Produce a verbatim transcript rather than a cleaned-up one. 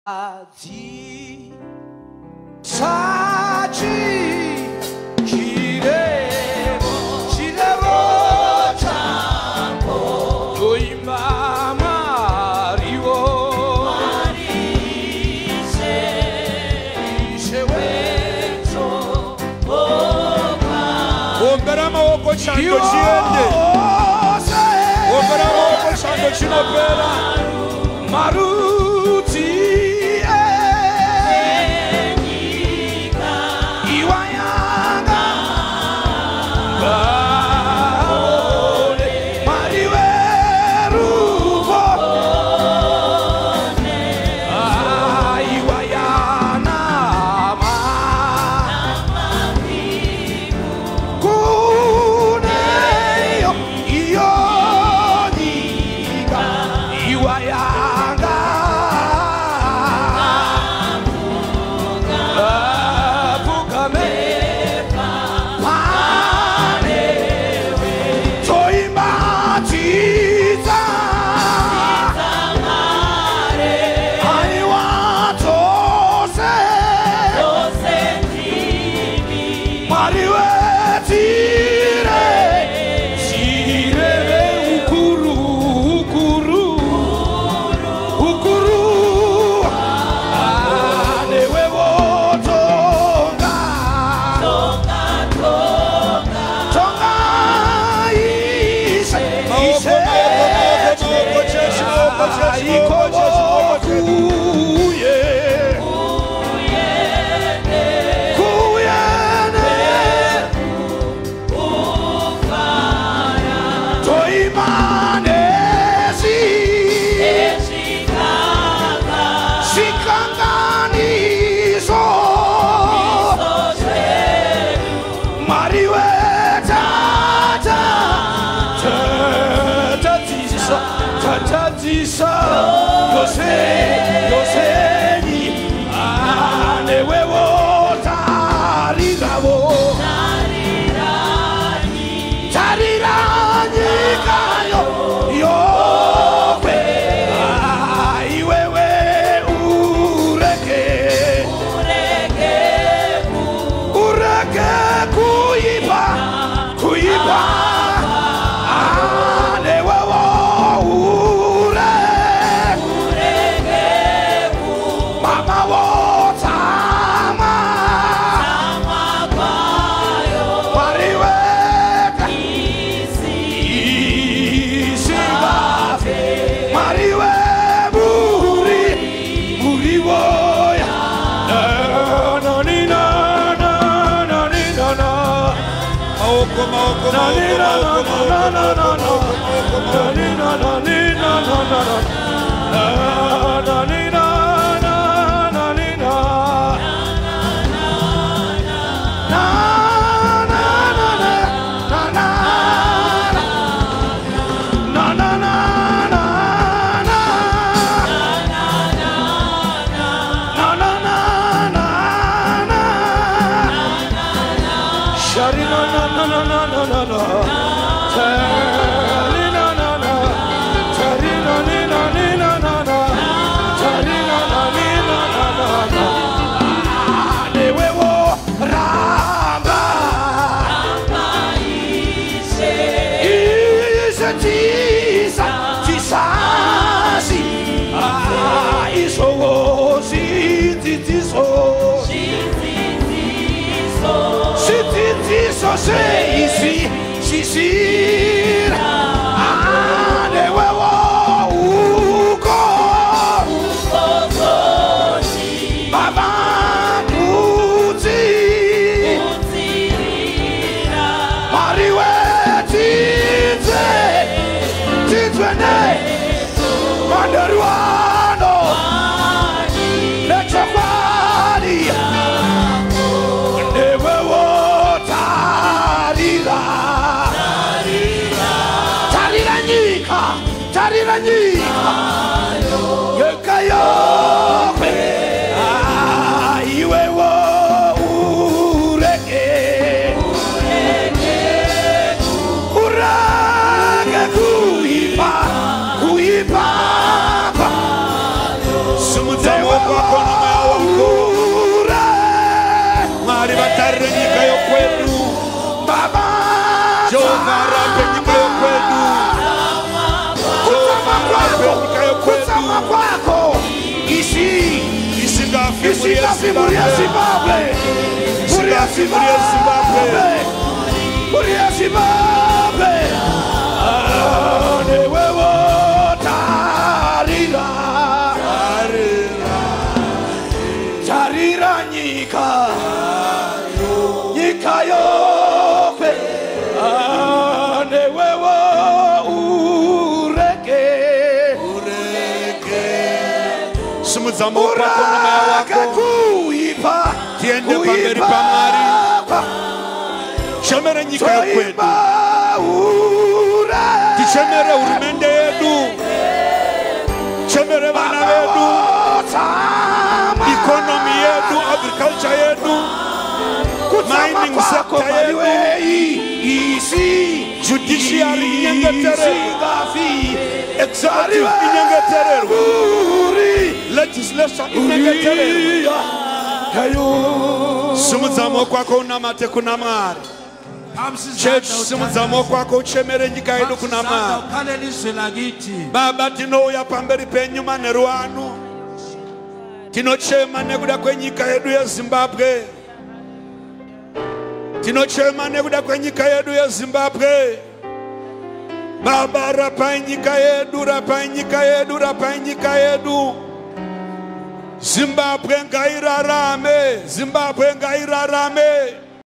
Adi Sachi Kirebo Kirebo Champo Toima Mariwo Marise Ishewe Oka Omberama Oko Chanto Chiende Omberama Oko Chanto Chinopera Maru Dari kwedu. Baba Jehova rambe nyika yokwedu. kutama kwako, Nyika yokwedu. kutama kwako isi Isingafi muri Isingafi muri Zimbabwe. Zimbabwe, muri Isingafi muri Zimbabwe. muri Zimbabwe. Ane wewe tarira, tarira nyika, nyika yokwe. Ane wewe ureke, Simuzamo kwako na moyo wako. kuipa, Tiende pamberi pa Mwari. Chemere nyika yokwedu. Tichemere urumende yedu. Chemere bana bedu. Economy yedu, agriculture yedu. Mining sector yedu. Judiciary inyengetere. Executive inyengetere. Legislation inyengetere. Simuzamo kwako unamate kuna Mwari. Church simuzamo kwako uchemere nyika yedu kuna Mwari. Baba tinouya pamberi penyu manheru ano. Tinochema nekuda kwenyika yedu ya Zimbabwe. Tinochema nekuda kwenyika yedu ya Zimbabwe. Baba rapai nyika yedu, rapai nyika yedu, rapai nyika yedu. Zimbabwe ngairarame, Zimbabwe ngairarame.